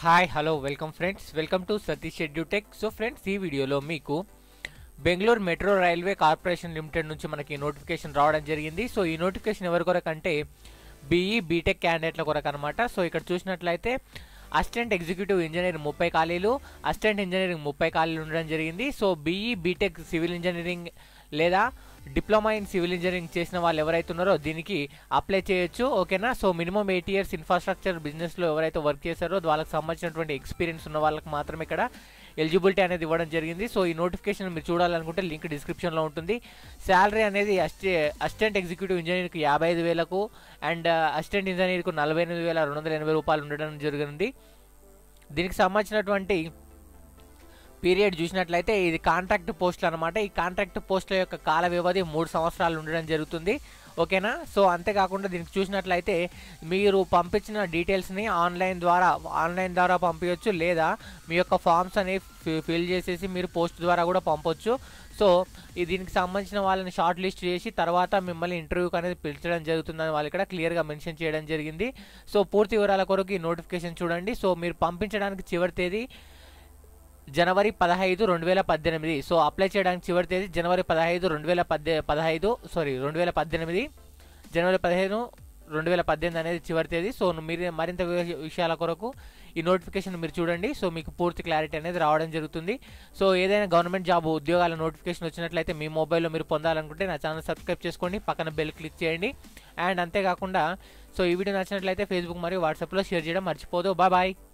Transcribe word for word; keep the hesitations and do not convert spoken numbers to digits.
Hi hello welcome friends welcome to Satish edutech. So friends, ఈ వీడియోలో మీకు Bengaluru metro railway corporation limited నుంచి మనకి నోటిఫికేషన్ రావడం జరిగింది. సో ఈ నోటిఫికేషన్ ఎవరి కొరకు అంటే బీఈ బీటెక్ క్యాండిడేట్ల కొరకు అనమాట. సో ఇక్కడ చూసినట్లయితే అసిస్టెంట్ ఎగ్జిక్యూటివ్ ఇంజనీర్ ముప్పై ఖాళీలు, అసిస్టెంట్ ఇంజనీరింగ్ ముప్పై ఖాళీలు ఉండడం జరిగింది. So BE BTech civil engineering లేదా డిప్లొమా ఇన్ సివిల్ ఇంజనీరింగ్ చేసిన వాళ్ళు ఎవరైతే ఉన్నారో దీనికి అప్లై చేయొచ్చు. ఓకేనా. So minimum eight years infrastructure బిజినెస్లో ఎవరైతే వర్క్ చేశారో వాళ్ళకి సంబంధించినటువంటి ఎక్స్పీరియన్స్ ఉన్న వాళ్ళకి మాత్రమే ఇక్కడ ఎలిజిబిలిటీ అనేది ఇవ్వడం జరిగింది. సో ఈ నోటిఫికేషన్ మీరు చూడాలనుకుంటే లింక్ డిస్క్రిప్షన్లో ఉంటుంది. శాలరీ అనేది అసిస్టె అసిస్టెంట్ ఎగ్జిక్యూటివ్ ఇంజనీర్కి యాభై ఐదు వేలకు అండ్ అసిస్టెంట్ ఇంజనీర్కు నలభై ఎనిమిది వేల రెండు వందల ఎనభై రూపాయలు ఉండడం జరిగింది. దీనికి సంబంధించినటువంటి పీరియడ్ చూసినట్లయితే ఇది కాంట్రాక్ట్ పోస్టులు అనమాట. ఈ కాంట్రాక్ట్ పోస్టుల యొక్క కాల వ్యవధి మూడు సంవత్సరాలు ఉండడం జరుగుతుంది. ఓకేనా. సో అంతేకాకుండా దీనికి చూసినట్లయితే మీరు పంపించిన డీటెయిల్స్ని ఆన్లైన్ ద్వారా ఆన్లైన్ ద్వారా పంపించవచ్చు, లేదా మీ యొక్క ఫామ్స్ అనేవి ఫిల్ చేసేసి మీరు పోస్ట్ ద్వారా కూడా పంపొచ్చు. సో ఈ దీనికి సంబంధించిన వాళ్ళని షార్ట్ లిస్ట్ చేసి తర్వాత మిమ్మల్ని ఇంటర్వ్యూకి అనేది పిలిచడం జరుగుతుందని వాళ్ళు ఇక్కడ క్లియర్గా మెన్షన్ చేయడం జరిగింది. సో పూర్తి వివరాల కొరకు ఈ నోటిఫికేషన్ చూడండి. సో మీరు పంపించడానికి చివరి తేదీ జనవరి పదహైదు రెండు వేల పద్దెనిమిది. సో అప్లై చేయడానికి చివరి తేదీ జనవరి పదహైదు రెండు వేల పద్దె పదహైదు సారీ రెండు వేల పద్దెనిమిది జనవరి పదిహేను రెండు వేల పద్దెనిమిది అనేది చివరి తేదీ. సో మీరు మరింత విషయాల కొరకు ఈ నోటిఫికేషన్ మీరు చూడండి. సో మీకు పూర్తి క్లారిటీ అనేది రావడం జరుగుతుంది. సో ఏదైనా గవర్నమెంట్ జాబ్ ఉద్యోగాల నోటిఫికేషన్ వచ్చినట్లయితే మీ మొబైల్లో మీరు పొందాలనుకుంటే నా ఛానల్ సబ్స్క్రైబ్ చేసుకోండి, పక్కన బెల్ క్లిక్ చేయండి. అండ్ అంతేకాకుండా సో ఈ వీడియో నచ్చినట్లయితే ఫేస్బుక్ మరియు వాట్సాప్లో షేర్ చేయడం మర్చిపోదు. Bye bye.